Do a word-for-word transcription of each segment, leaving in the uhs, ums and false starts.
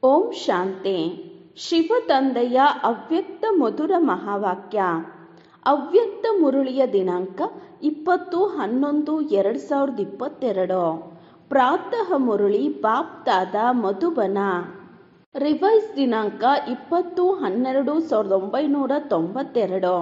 ಓಂ ಶಾಂತಿ. ಶಿವ ತಂದೆಯ ಅವ್ಯಕ್ತ ಮಧುರ ಮಹಾವಾಕ್ಯ. ಅವ್ಯಕ್ತ ಮುರುಳಿಯ ದಿನಾಂಕ ಇಪ್ಪತ್ತು ಹನ್ನೊಂದು ಎರಡು ಸಾವಿರದ ಇಪ್ಪತ್ತೆರಡು. ಪ್ರಾತಃ ಮುರುಳಿ ಬಾಪ್ದಾದ ಮಧುಬನ. ರಿವೈಸ್ ದಿನಾಂಕ ಇಪ್ಪತ್ತು ಹನ್ನೆರಡು ಸಾವಿರದ ಒಂಬೈನೂರ ತೊಂಬತ್ತೆರಡು.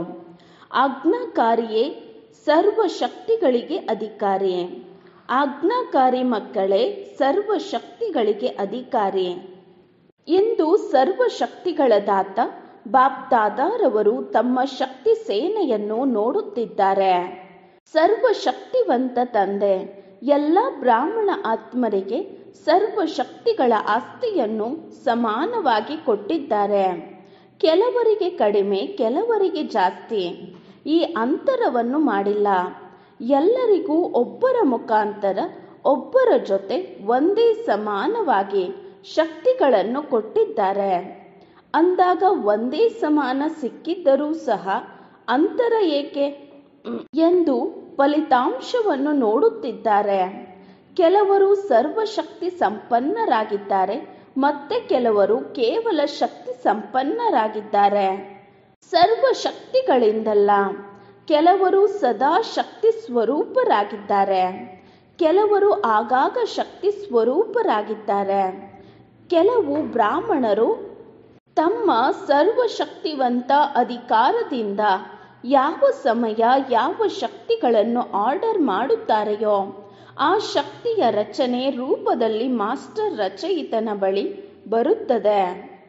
ಆಜ್ಞಾಕಾರಿಯೇ ಸರ್ವ ಶಕ್ತಿಗಳಿಗೆ ಅಧಿಕಾರಿ. ಆಜ್ಞಾಕಾರಿ ಮಕ್ಕಳೇ ಸರ್ವ ಶಕ್ತಿಗಳಿಗೆ ಅಧಿಕಾರಿ. ಇಂದು ಸರ್ವ ಶಕ್ತಿಗಳ ದಾತ ಬಾಪ್ದಾದಾರವರು ತಮ್ಮ ಶಕ್ತಿ ಸೇನೆಯನ್ನು ನೋಡುತ್ತಿದ್ದಾರೆ. ಸರ್ವ ಶಕ್ತಿವಂತ ತಂದೆ ಎಲ್ಲ ಬ್ರಾಹ್ಮಣ ಆತ್ಮರಿಗೆ ಸರ್ವ ಶಕ್ತಿಗಳ ಆಸ್ತಿಯನ್ನು ಸಮಾನವಾಗಿ ಕೊಟ್ಟಿದ್ದಾರೆ. ಕೆಲವರಿಗೆ ಕಡಿಮೆ, ಕೆಲವರಿಗೆ ಜಾಸ್ತಿ. ಈ ಅಂತರವನ್ನು ಮಾಡಿಲ್ಲ. ಎಲ್ಲರಿಗೂ ಒಬ್ಬರ ಮುಖಾಂತರ ಒಬ್ಬರ ಜೊತೆ ಒಂದೇ ಸಮಾನವಾಗಿ ಶಕ್ತಿಗಳನ್ನು ಕೊಟ್ಟಿದ್ದಾರೆ. ಅಂದಾಗ ಒಂದೇ ಸಮಾನ ಸಿಕ್ಕಿದ್ದರೂ ಸಹ ಅಂತರ ಏಕೆ ಎಂದು ಫಲಿತಾಂಶವನ್ನು ನೋಡುತ್ತಿದ್ದಾರೆ. ಕೆಲವರು ಸರ್ವಶಕ್ತಿ ಸಂಪನ್ನರಾಗಿದ್ದಾರೆ, ಮತ್ತೆ ಕೆಲವರು ಕೇವಲ ಶಕ್ತಿ ಸಂಪನ್ನರಾಗಿದ್ದಾರೆ. ಸರ್ವ ಶಕ್ತಿಗಳಿಂದಲ್ಲ, ಕೆಲವರು ಸದಾ ಶಕ್ತಿ ಸ್ವರೂಪರಾಗಿದ್ದಾರೆ, ಕೆಲವರು ಆಗಾಗ ಶಕ್ತಿ ಸ್ವರೂಪರಾಗಿದ್ದಾರೆ. ಕೆಲವು ಬ್ರಾಹ್ಮಣರು ತಮ್ಮ ಸರ್ವಶಕ್ತಿವಂತ ಅಧಿಕಾರದಿಂದ ಯಾವ ಸಮಯ ಯಾವ ಶಕ್ತಿಗಳನ್ನು ಆರ್ಡರ್ ಮಾಡುತ್ತಾರೆಯೋ ಆ ಶಕ್ತಿಯ ರಚನೆ ರೂಪದಲ್ಲಿ ಮಾಸ್ಟರ್ ರಚಯಿತನ ಬಳಿ ಬರುತ್ತದೆ.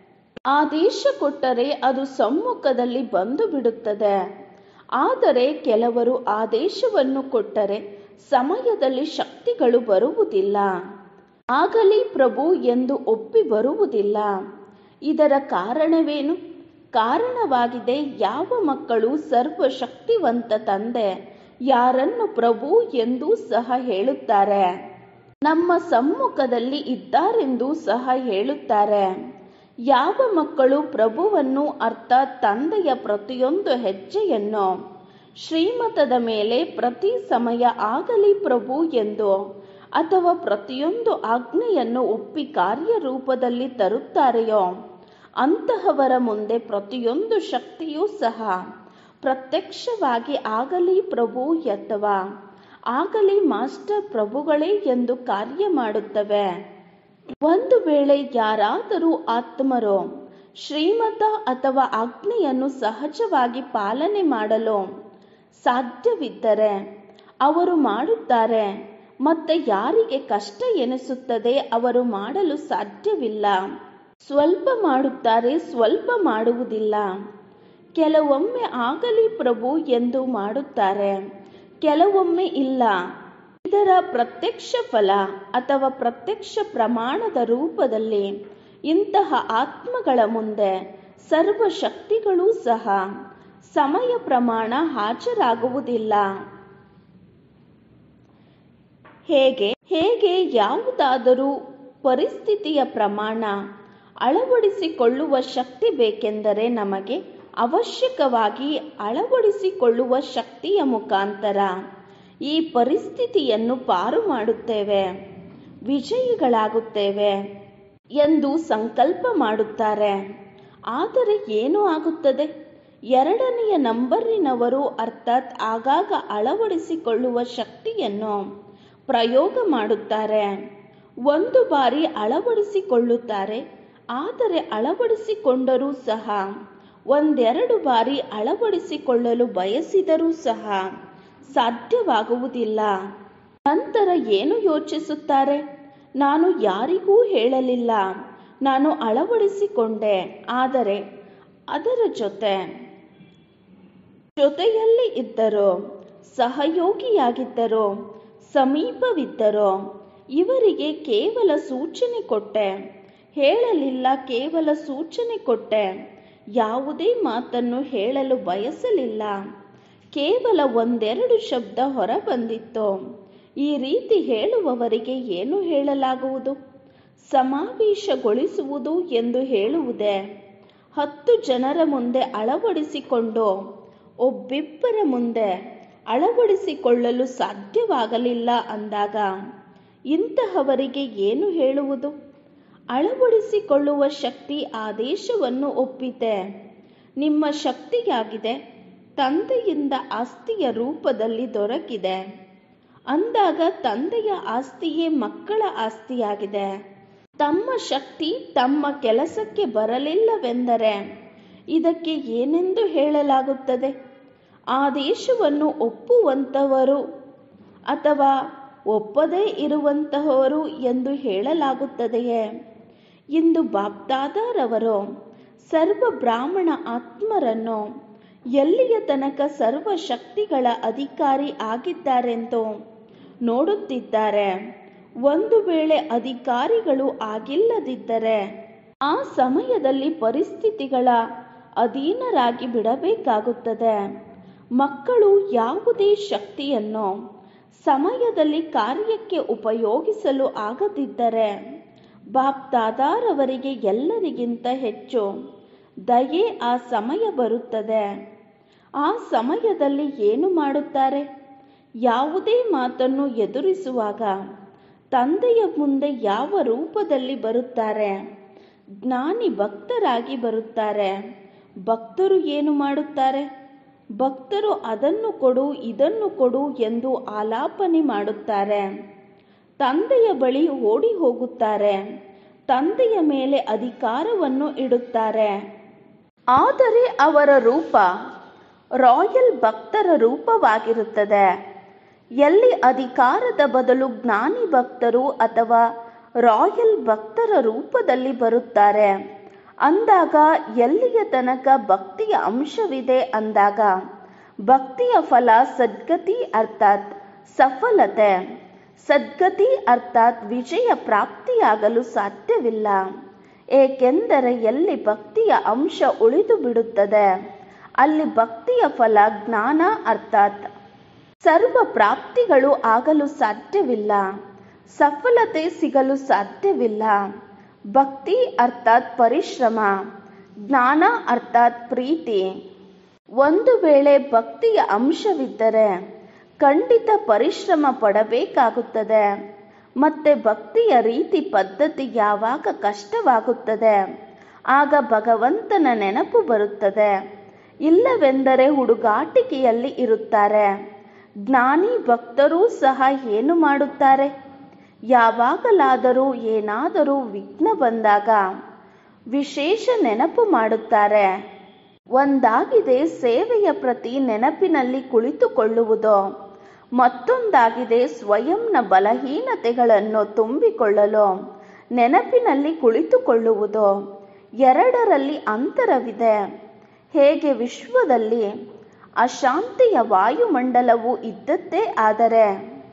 ಆದೇಶ ಕೊಟ್ಟರೆ ಅದು ಸಮ್ಮುಖದಲ್ಲಿ ಬಂದು ಬಿಡುತ್ತದೆ. ಆದರೆ ಕೆಲವರು ಆದೇಶವನ್ನು ಕೊಟ್ಟರೆ ಸಮಯದಲ್ಲಿ ಶಕ್ತಿಗಳು ಬರುವುದಿಲ್ಲ. ಆಗಲಿ ಪ್ರಭು ಎಂದು ಒಪ್ಪಿ ಬರುವುದಿಲ್ಲ. ಇದರ ಕಾರಣವೇನು? ಕಾರಣವಾಗಿದೆ ಯಾವ ಮಕ್ಕಳು ಸರ್ವಶಕ್ತಿವಂತ ತಂದೆ ಯಾರನ್ನು ಪ್ರಭು ಎಂದೂ ಸಹ ಹೇಳುತ್ತಾರೆ, ನಮ್ಮ ಸಮ್ಮುಖದಲ್ಲಿ ಇದ್ದಾರೆಂದೂ ಸಹ ಹೇಳುತ್ತಾರೆ. ಯಾವ ಮಕ್ಕಳು ಪ್ರಭುವನ್ನು ಅರ್ಥಾತ್ ತಂದೆಯ ಪ್ರತಿಯೊಂದು ಹೆಜ್ಜೆಯನ್ನು ಶ್ರೀಮತದ ಮೇಲೆ ಪ್ರತಿ ಸಮಯ ಆಗಲಿ ಪ್ರಭು ಎಂದು ಅಥವಾ ಪ್ರತಿಯೊಂದು ಆಜ್ಞೆಯನ್ನು ಒಪ್ಪಿ ಕಾರ್ಯರೂಪದಲ್ಲಿ ತರುತ್ತಾರೆಯೋ ಅಂತಹವರ ಮುಂದೆ ಪ್ರತಿಯೊಂದು ಶಕ್ತಿಯೂ ಸಹ ಪ್ರತ್ಯಕ್ಷವಾಗಿ ಆಗಲಿ ಪ್ರಭು ಅಥವಾ ಆಗಲಿ ಮಾಸ್ಟರ್ ಪ್ರಭುಗಳೇ ಎಂದು ಕಾರ್ಯ ಮಾಡುತ್ತವೆ. ಒಂದು ವೇಳೆ ಯಾರಾದರೂ ಆತ್ಮರು ಶ್ರೀಮತ ಅಥವಾ ಆಜ್ಞೆಯನ್ನು ಸಹಜವಾಗಿ ಪಾಲನೆ ಮಾಡಲು ಸಾಧ್ಯವಿದ್ದರೆ ಅವರು ಮಾಡುತ್ತಾರೆ. ಮತ್ತೆ ಯಾರಿಗೆ ಕಷ್ಟ ಎನಿಸುತ್ತದೆ ಅವರು ಮಾಡಲು ಸಾಧ್ಯವಿಲ್ಲ. ಸ್ವಲ್ಪ ಮಾಡುತ್ತಾರೆ, ಸ್ವಲ್ಪ ಮಾಡುವುದಿಲ್ಲ. ಕೆಲವೊಮ್ಮೆ ಆಗಲಿ ಪ್ರಭು ಎಂದು ಮಾಡುತ್ತಾರೆ, ಕೆಲವೊಮ್ಮೆ ಇಲ್ಲ. ಇದರ ಪ್ರತ್ಯಕ್ಷ ಫಲ ಅಥವಾ ಪ್ರತ್ಯಕ್ಷ ಪ್ರಮಾಣದ ರೂಪದಲ್ಲಿ ಇಂತಹ ಆತ್ಮಗಳ ಮುಂದೆ ಸರ್ವ ಶಕ್ತಿಗಳೂ ಸಹ ಸಮಯ ಪ್ರಮಾಣ ಹಾಜರಾಗುವುದಿಲ್ಲ. ಹೇಗೆ ಹೇಗೆ ಯಾವುದಾದರೂ ಪರಿಸ್ಥಿತಿಯ ಪ್ರಮಾಣ ಅಳವಡಿಸಿಕೊಳ್ಳುವ ಶಕ್ತಿ ಬೇಕೆಂದರೆ ನಮಗೆ ಅವಶ್ಯಕವಾಗಿ ಅಳವಡಿಸಿಕೊಳ್ಳುವ ಶಕ್ತಿಯ ಮುಖಾಂತರ ಈ ಪರಿಸ್ಥಿತಿಯನ್ನು ಪಾರು ಮಾಡುತ್ತೇವೆ, ವಿಜಯಿಗಳಾಗುತ್ತೇವೆ ಎಂದು ಸಂಕಲ್ಪ ಮಾಡುತ್ತಾರೆ. ಆದರೆ ಏನು ಆಗುತ್ತದೆ? ಎರಡನೆಯ ನಂಬರಿನವರು ಅರ್ಥಾತ್ ಆಗಾಗ ಅಳವಡಿಸಿಕೊಳ್ಳುವ ಶಕ್ತಿಯನ್ನು ಪ್ರಯೋಗ ಮಾಡುತ್ತಾರೆ. ಒಂದು ಬಾರಿ ಅಳವಡಿಸಿಕೊಳ್ಳುತ್ತಾರೆ, ಆದರೆ ಅಳವಡಿಸಿಕೊಂಡರೂ ಸಹ ಒಂದೆರಡು ಬಾರಿ ಅಳವಡಿಸಿಕೊಳ್ಳಲು ಬಯಸಿದರೂ ಸಹ ಸಾಧ್ಯವಾಗುವುದಿಲ್ಲ. ನಂತರ ಏನು ಯೋಚಿಸುತ್ತಾರೆ? ನಾನು ಯಾರಿಗೂ ಹೇಳಲಿಲ್ಲ, ನಾನು ಅಳವಡಿಸಿಕೊಂಡೆ, ಆದರೆ ಅದರ ಜೊತೆ ಜೊತೆಯಲ್ಲಿ ಇದ್ದರು, ಸಹಯೋಗಿಯಾಗಿದ್ದರು, ಸಮೀಪವಿದ್ದರು. ಇವರಿಗೆ ಕೇವಲ ಸೂಚನೆ ಕೊಟ್ಟೆ, ಹೇಳಲಿಲ್ಲ, ಕೇವಲ ಸೂಚನೆ ಕೊಟ್ಟೆ, ಯಾವುದೇ ಮಾತನ್ನು ಹೇಳಲು ಬಯಸಲಿಲ್ಲ, ಕೇವಲ ಒಂದೆರಡು ಶಬ್ದ ಹೊರಬಂದಿತ್ತು. ಈ ರೀತಿ ಹೇಳುವವರಿಗೆ ಏನು ಹೇಳಲಾಗುವುದು? ಸಮಾವೇಶಗೊಳಿಸುವುದು ಎಂದು ಹೇಳುವುದೇ? ಹತ್ತು ಜನರ ಮುಂದೆ ಅಳವಡಿಸಿಕೊಂಡು ಒಬ್ಬಿಬ್ಬರ ಮುಂದೆ ಅಳವಡಿಸಿಕೊಳ್ಳಲು ಸಾಧ್ಯವಾಗಲಿಲ್ಲ ಅಂದಾಗ ಇಂತಹವರಿಗೆ ಏನು ಹೇಳುವುದು? ಅಳವಡಿಸಿಕೊಳ್ಳುವ ಶಕ್ತಿ ಆದೇಶವನ್ನು ಒಪ್ಪಿದೆ. ನಿಮ್ಮ ಶಕ್ತಿಯಾಗಿದೆ ತಂದೆಯಿಂದ ಆಸ್ತಿಯ ರೂಪದಲ್ಲಿ ದೊರಕಿದೆ. ಅಂದಾಗ ತಂದೆಯ ಆಸ್ತಿಯೇ ಮಕ್ಕಳ ಆಸ್ತಿಯಾಗಿದೆ. ತಮ್ಮ ಶಕ್ತಿ ತಮ್ಮ ಕೆಲಸಕ್ಕೆ ಬರಲಿಲ್ಲವೆಂದರೆ ಇದಕ್ಕೆ ಏನೆಂದು ಹೇಳಲಾಗುತ್ತದೆ? ಆದೇಶವನ್ನು ಒಪ್ಪುವಂತಹವರು ಅಥವಾ ಒಪ್ಪದೇ ಇರುವಂತಹವರು ಎಂದು ಹೇಳಲಾಗುತ್ತದೆಯೇ? ಇಂದು ಬಾಪ್ದಾದರವರು ಸರ್ವ ಬ್ರಾಹ್ಮಣ ಆತ್ಮರನ್ನು ಎಲ್ಲಿಯ ತನಕ ಸರ್ವ ಶಕ್ತಿಗಳ ಅಧಿಕಾರಿ ಆಗಿದ್ದಾರೆಂದು ನೋಡುತ್ತಿದ್ದಾರೆ. ಒಂದು ವೇಳೆ ಅಧಿಕಾರಿಗಳು ಆಗಿಲ್ಲದಿದ್ದರೆ ಆ ಸಮಯದಲ್ಲಿ ಪರಿಸ್ಥಿತಿಗಳ ಅಧೀನರಾಗಿ ಬಿಡಬೇಕಾಗುತ್ತದೆ. ಮಕ್ಕಳು ಯಾವುದೇ ಶಕ್ತಿಯನ್ನು ಸಮಯದಲ್ಲಿ ಕಾರ್ಯಕ್ಕೆ ಉಪಯೋಗಿಸಲು ಆಗದಿದ್ದರೆ ಬಾಪ್ದಾದಾರವರಿಗೆ ಎಲ್ಲರಿಗಿಂತ ಹೆಚ್ಚು ದಯೆ ಆ ಸಮಯ ಬರುತ್ತದೆ. ಆ ಸಮಯದಲ್ಲಿ ಏನು ಮಾಡುತ್ತಾರೆ? ಯಾವುದೇ ಮಾತನ್ನು ಎದುರಿಸುವಾಗ ತಂದೆಯ ಮುಂದೆ ಯಾವ ರೂಪದಲ್ಲಿ ಬರುತ್ತಾರೆ? ಜ್ಞಾನಿ ಭಕ್ತರಾಗಿ ಬರುತ್ತಾರೆ. ಭಕ್ತರು ಏನು ಮಾಡುತ್ತಾರೆ? ಭಕ್ತರು ಅದನ್ನು ಕೊಡು ಇದನ್ನು ಕೊಡು ಎಂದು ಆಲಾಪನೆ ಮಾಡುತ್ತಾರೆ. ತಂದೆಯ ಬಳಿ ಓಡಿ ಹೋಗುತ್ತಾರೆ. ತಂದೆಯ ಮೇಲೆ ಅಧಿಕಾರವನ್ನು ಇಡುತ್ತಾರೆ. ಆದರೆ ಅವರ ರೂಪ ರಾಯಲ್ ಭಕ್ತರ ರೂಪವಾಗಿರುತ್ತದೆ. ಎಲ್ಲಿ ಅಧಿಕಾರದ ಬದಲು ಜ್ಞಾನಿ ಭಕ್ತರು ಅಥವಾ ರಾಯಲ್ ಭಕ್ತರ ರೂಪದಲ್ಲಿ ಬರುತ್ತಾರೆ ಅಂದಾಗ ಎಲ್ಲಿಯ ತನಕ ಭಕ್ತಿಯ ಅಂಶವಿದೆ ಅಂದಾಗ ಭಕ್ತಿಯ ಫಲ ಸದ್ಗತಿ ಅರ್ಥಾತ್ ಸಫಲತೆ, ಸದ್ಗತಿ ಅರ್ಥಾತ್ ವಿಜಯ ಪ್ರಾಪ್ತಿಯಾಗಲು ಸಾಧ್ಯವಿಲ್ಲ. ಏಕೆಂದರೆ ಎಲ್ಲಿ ಭಕ್ತಿಯ ಅಂಶ ಉಳಿದು ಬಿಡುತ್ತದೆ ಅಲ್ಲಿ ಭಕ್ತಿಯ ಫಲ ಜ್ಞಾನ ಅರ್ಥಾತ್ ಸರ್ವ ಪ್ರಾಪ್ತಿಗಳು ಆಗಲು ಸಾಧ್ಯವಿಲ್ಲ, ಸಫಲತೆ ಸಿಗಲು ಸಾಧ್ಯವಿಲ್ಲ. ಭಕ್ತಿ ಅರ್ಥಾತ್ ಪರಿಶ್ರಮ, ಜ್ಞಾನ ಅರ್ಥಾತ್ ಪ್ರೀತಿ. ಒಂದು ವೇಳೆ ಭಕ್ತಿಯ ಅಂಶವಿದ್ದರೆ ಖಂಡಿತ ಪರಿಶ್ರಮ ಪಡಬೇಕಾಗುತ್ತದೆ. ಮತ್ತೆ ಭಕ್ತಿಯ ರೀತಿ ಪದ್ಧತಿ ಯಾವಾಗ ಕಷ್ಟವಾಗುತ್ತದೆ ಆಗ ಭಗವಂತನ ನೆನಪು ಬರುತ್ತದೆ. ಇಲ್ಲವೆಂದರೆ ಹುಡುಗಾಟಿಕೆಯಲ್ಲಿ ಇರುತ್ತಾರೆ. ಜ್ಞಾನಿ ಭಕ್ತರೂ ಸಹ ಏನು ಮಾಡುತ್ತಾರೆ? ಯಾವಾಗಲಾದರೂ ಏನಾದರೂ ವಿಘ್ನ ಬಂದಾಗ ವಿಶೇಷ ನೆನಪು ಮಾಡುತ್ತಾರೆ. ಒಂದಾಗಿದೆ ಸೇವೆಯ ಪ್ರತಿ ನೆನಪಿನಲ್ಲಿ ಕುಳಿತುಕೊಳ್ಳುವುದು, ಮತ್ತೊಂದಾಗಿದೆ ಸ್ವಯಂನ ಬಲಹೀನತೆಗಳನ್ನು ತುಂಬಿಕೊಳ್ಳಲು ನೆನಪಿನಲ್ಲಿ ಕುಳಿತುಕೊಳ್ಳುವುದು. ಎರಡರಲ್ಲಿ ಅಂತರವಿದೆ. ಹೇಗೆ ವಿಶ್ವದಲ್ಲಿ ಅಶಾಂತಿಯ ವಾಯುಮಂಡಲವು ಇದ್ದದ್ದೇ ಆದರೆ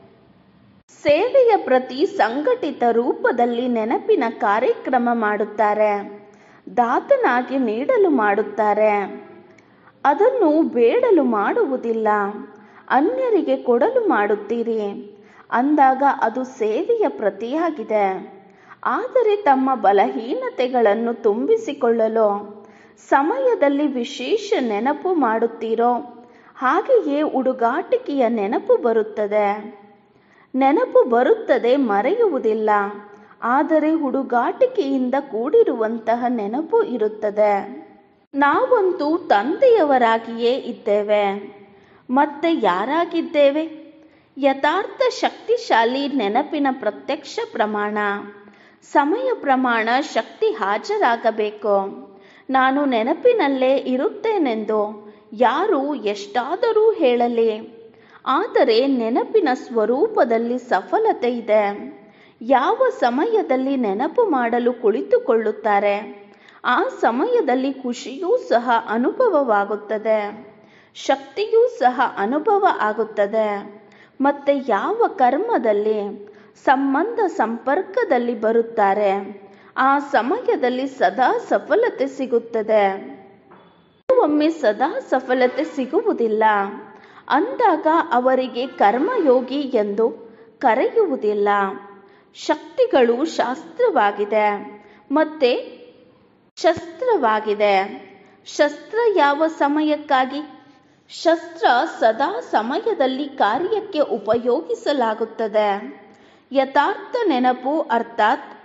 ಸೇವೆಯ ಪ್ರತಿ ಸಂಘಟಿತ ರೂಪದಲ್ಲಿ ನೆನಪಿನ ಕಾರ್ಯಕ್ರಮ ಮಾಡುತ್ತಾರೆ. ದಾತನಾಗಿ ನೀಡಲು ಮಾಡುತ್ತಾರೆ. ಅದನ್ನು ಬೇಡಲು ಮಾಡುವುದಿಲ್ಲ, ಅನ್ಯರಿಗೆ ಕೊಡಲು ಮಾಡುತ್ತೀರಿ ಅಂದಾಗ ಅದು ಸೇವೆಯ ಪ್ರತಿಯಾಗಿದೆ. ಆದರೆ ತಮ್ಮ ಬಲಹೀನತೆಗಳನ್ನು ತುಂಬಿಸಿಕೊಳ್ಳಲು ಸಮಯದಲ್ಲಿ ವಿಶೇಷ ನೆನಪು ಮಾಡುತ್ತೀರೋ ಹಾಗೆಯೇ ಹುಡುಗಾಟಿಕೆಯ ನೆನಪು ಬರುತ್ತದೆ. ನೆನಪು ಬರುತ್ತದೆ, ಮರೆಯುವುದಿಲ್ಲ. ಆದರೆ ಹುಡುಗಾಟಿಕೆಯಿಂದ ಕೂಡಿರುವಂತಹ ನೆನಪು ಇರುತ್ತದೆ. ನಾವಂತೂ ತಂದೆಯವರಾಗಿಯೇ ಇದ್ದೇವೆ. ಮತ್ತೆ ಯಾರಾಗಿದ್ದೇವೆ? ಯಥಾರ್ಥ ಶಕ್ತಿಶಾಲಿ ನೆನಪಿನ ಪ್ರತ್ಯಕ್ಷ ಪ್ರಮಾಣ, ಸಮಯ ಪ್ರಮಾಣ. ಶಕ್ತಿ ಹಾಜರಾಗಬೇಕು. ನಾನು ನೆನಪಿನಲ್ಲೇ ಇರುತ್ತೇನೆಂದು ಯಾರು ಎಷ್ಟಾದರೂ ಹೇಳಲಿ, ಆದರೆ ನೆನಪಿನ ಸ್ವರೂಪದಲ್ಲಿ ಸಫಲತೆ ಇದೆ. ಯಾವ ಸಮಯದಲ್ಲಿ ನೆನಪು ಮಾಡಲು ಕುಳಿತುಕೊಳ್ಳುತ್ತಾರೆ ಆ ಸಮಯದಲ್ಲಿ ಖುಷಿಯೂ ಸಹ ಅನುಭವವಾಗುತ್ತದೆ, ಶಕ್ತಿಯೂ ಸಹ ಅನುಭವ ಆಗುತ್ತದೆ. ಮತ್ತೆ ಯಾವ ಕರ್ಮದಲ್ಲಿ ಸಂಬಂಧ ಸಂಪರ್ಕದಲ್ಲಿ ಬರುತ್ತಾರೆ ಆ ಸಮಯದಲ್ಲಿ ಸದಾ ಸಫಲತೆ ಸಿಗುತ್ತದೆ. ಒಮ್ಮೆ ಸದಾ ಸಫಲತೆ ಸಿಗುವುದಿಲ್ಲ ಅಂದಾಗ ಅವರಿಗೆ ಕರ್ಮಯೋಗಿ ಎಂದು ಕರೆಯುವುದಿಲ್ಲ. ಶಕ್ತಿಗಳು ಶಾಸ್ತ್ರವಾಗಿದೆ ಮತ್ತೆ ಶಸ್ತ್ರವಾಗಿದೆ. ಶಸ್ತ್ರ ಯಾವ ಸಮಯಕ್ಕಾಗಿ? ಶಸ್ತ್ರ ಸದಾ ಸಮಯದಲ್ಲಿ ಕಾರ್ಯಕ್ಕೆ ಉಪಯೋಗಿಸಲಾಗುತ್ತದೆ. ಯಥಾರ್ಥ ನೆನಪು ಅರ್ಥಾತ್